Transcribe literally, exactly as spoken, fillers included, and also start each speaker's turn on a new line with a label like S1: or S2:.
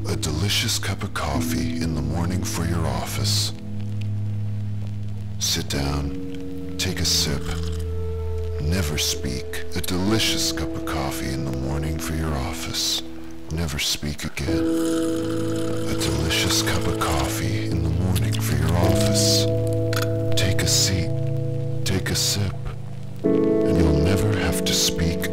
S1: A delicious cup of coffee in the morning for your office. Sit down, take a sip, never speak. A delicious cup of coffee in the morning for your office. Never speak again. A delicious cup of coffee in the morning for your office. Take a seat, take a sip, and you'll never have to speak